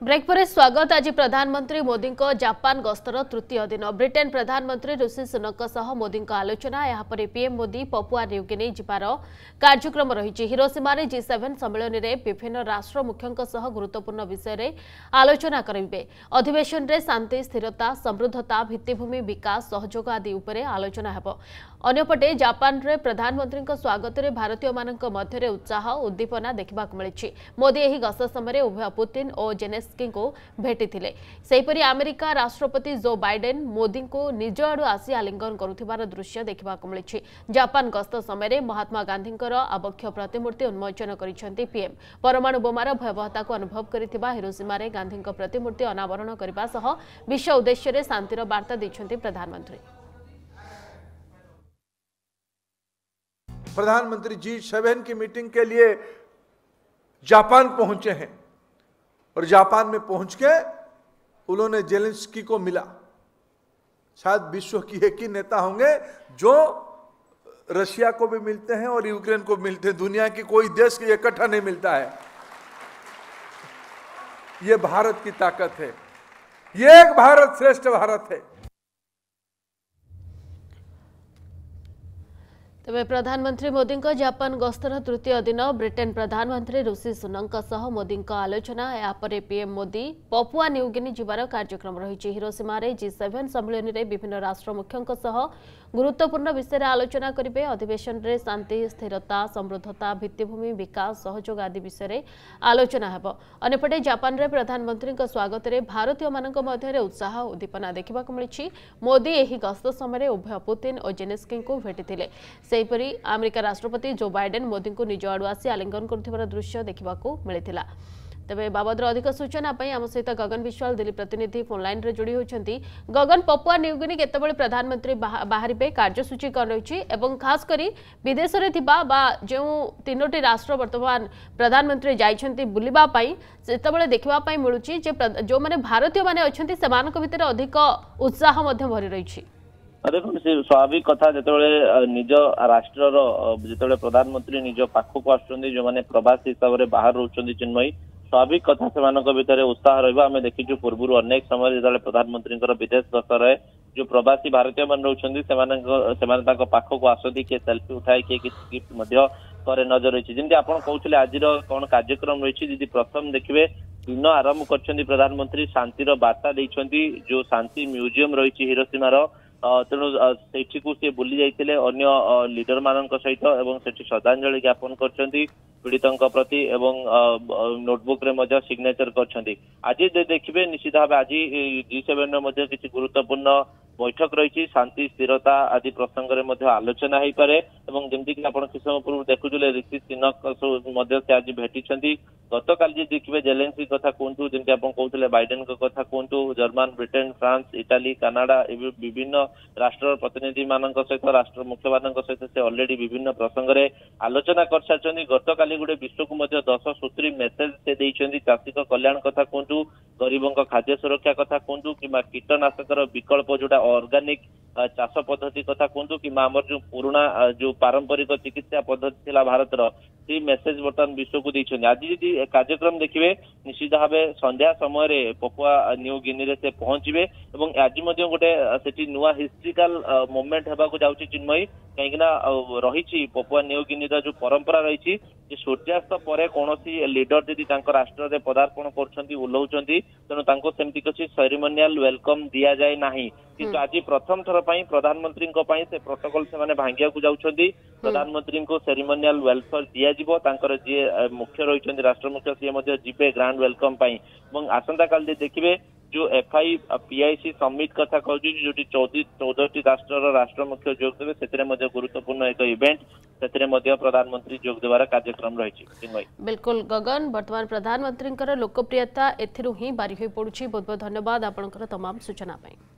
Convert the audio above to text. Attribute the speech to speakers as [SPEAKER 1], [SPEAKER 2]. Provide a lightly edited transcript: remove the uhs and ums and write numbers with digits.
[SPEAKER 1] Break पर स्वागत। आज प्रधानमंत्री मोदी को जापान गस्तर तृतीय दिन। ब्रिटेन प्रधानमंत्री ऋषि सुनक सह मोदी आलोचना। यापर पीएम मोदी पपुआ न्यूगिनी जिबार कार्यक्रम रही। हिरोशिमा G7 सम्मेलन में विभिन्न राष्ट्र मुख्यों सह गुरुत्वपूर्ण विषय में आलोचना करेंगे। अधिवेशन में शांति, स्थिरता, समृद्धता, भित्तिभूमि विकास, सहयोग आदि उपरे आलोचना हेब। अन्यपटे जापान रे प्रधानमंत्री स्वागत में भारतीय मानक मध्य उत्साह उद्दीपना देखा मिली। मोदी यह गस्त समय उभय पुतिन और जेलेंस्की को भेटिथिले। सेहीपरि अमेरिका राष्ट्रपति जो बाइडेन मोदी को निज आड़ू आसी आलिंगन करुथिबार दृश्य देखा मिली। जापान गस्त समय महात्मा गांधी आबक्ष प्रतिमूर्ति उन्मोचन करिसेंती पीएम। परमाणु बोमार भयावहता को अनुभव करिथिबा हिरोशिमा रे गांधी प्रतिमूर्ति अनावरण करने सह विश्व उद्देश्य शांतिर वार्ता दैछंती प्रधानमंत्री।
[SPEAKER 2] प्रधानमंत्री G7 की मीटिंग के लिए जापान पहुंचे हैं और जापान में पहुंच के उन्होंने जेलेंस्की को मिला। शायद विश्व की एक ही नेता होंगे जो रशिया को भी मिलते हैं और यूक्रेन को मिलते हैं। दुनिया की कोई देश के इकट्ठा नहीं मिलता है। ये भारत की ताकत है। ये एक भारत श्रेष्ठ भारत है।
[SPEAKER 1] तेबे प्रधानमंत्री मोदी जापान गस्तर तृतीय दिन। ब्रिटेन प्रधानमंत्री ऋषि सुनक सह मोदी आलोचना। यापर पीएम मोदी पपुआ न्यूगिनी जिबार कार्यक्रम रही। हिरोशिमा G7 सम्मेलन में विभिन्न राष्ट्र मुख्यों सह गुरुत्वपूर्ण विषय में आलोचना करेंगे। अधिवेशन में शांति, स्थिरता, समृद्धता, भित्तिभूमि विकास, सहयोग आदि विषय में आलोचना हेब। अन्यपटे जापान रे प्रधानमंत्री स्वागत में भारतीय मानक मध्य उत्साह उद्दीपना देखा मिली। मोदी यह गस्त समय उभय पुतिन और जेलेंस्की को भेटिथिले। सेहीपरि अमेरिका राष्ट्रपति जो बाइडेन मोदी को निज आड़ू आसी आलिंगन करुथिबार दृश्य देखा मिलिथिला। तेबे बाबद अधिक सूचना आम सहित गगन विश्वाल दिल्ली प्रतिनिधि फोन लाइन रे जोड़ी होती। गगन, पपुआ न्यूगिनी केतबेले प्रधानमंत्री बाहरिबे, कार्यसूची कौन रही एवं खास करी विदेश रे थिबा बा जो तीनोटी राष्ट्र वर्तमान प्रधानमंत्री जाइछंती बुलिबा पई सेतबेले देखिबा पई मिलुची जे जो माने भारतीय माने अछंती सेमानक भितर अधिक उत्साह मध्य भरी रही।
[SPEAKER 3] देखो स्वाभाविक कथा जो निज राष्ट्र जो प्रधानमंत्री निज पाखक आसुच्च जो मैंने प्रवासी हिसाब से बाहर रोच चिन्मयी स्वाभाविक कथा से भितर उत्साह रहा। आम देखीचु पूर्व अनेक समय जो प्रधानमंत्री विदेश गस्त रहे जो प्रवासी भारतीय मान रोच पाखक आसती किए सेल्फी उठाए किए गिफ्ट करे नजर रही। जमी आप कहते आज कौन कार्यक्रम रही दीदी प्रथम देखिए दिन आरंभ कर प्रधानमंत्री शांतिर वार्ता देते जो शांति म्यूजियम रही हिरोशिमार तेणु सेठी को सी बुली जाइए अन्य लीडर मान सहित सेठी श्रद्धांजलि ज्ञापन कर पीड़ितों प्रति एवं नोटबुक रे सिग्नेचर कर। आज देखिए निश्चित भाव आज G7 किसी गुरुत्वपूर्ण बैठक रही। शांति, स्थिरता आदि प्रसंग में आलोचना हो पारे। जमीक किस समय पूर्व देखुले ऋषि सुनक से आज भेटी। गत काली देखिए जेलेंस्की कथा कहतु, जमी आप कहते बाइडेन कथा कहतु, German, Britain, France, Italy, Canada विभिन्न राष्ट्र प्रतिनिधि मान सहित राष्ट्र मुख्य मान सहित से अलरेडी विभिन्न प्रसंग में आलोचना कर सारी। गत काली गोटे विश्व को 10 सूत्री मेसेज से देइछंती। चाषी कल्याण कथा कहतु, गरीबों खाद्य सुरक्षा कथा कहतु कि कीटनाशकर विकल्प जोटा ऑर्गेनिक चाष पद्धति कथा कहतु कि जो पुराना जो पारंपरिक चिकित्सा पद्धति थी भारत सी मेसेज बर्तमान विश्व को देइछंती। आज यदि कार्यक्रम देखिए निश्चित भाव संध्या समय पपुआ न्यू गिनी से पहुंचे और आज गोटे नुआ हिस्ट्रिकल मोमेंट होगा जाऊँगी चिन्मयी कहीं रही पपुआ न्यू गिनी जो परंपरा रही सूर्यास्त पर कौन लीडर जदि राष्ट्र में पदार्पण कर तेणु सेमती किसी सेरिमोनियल वेलकम दि जाए ना किंतु आज प्रथम थर प्रधानमंत्री से प्रोटोकॉल से भांगिया जाऊँगी। प्रधानमंत्री को सेरिमोनियल वेलकम दिज्व जी मुख्य रही राष्ट्र मुख्य सी जीवे ग्रांड वेलकम आसंता काल देखिए जो FIPIC समिट कथा कहूँ जो 14 राष्ट्र मुख्य जोग देवे से गुरुत्वपूर्ण एक इवेंट से प्रधानमंत्री जोग देवार कार्यक्रम रही।
[SPEAKER 1] बिल्कुल गगन, वर्तमान प्रधानमंत्री लोकप्रियता एथिरु ही बारी हो पड़ुछि। बहुत बहुत धन्यवाद आपनकर तमाम सूचना पाई।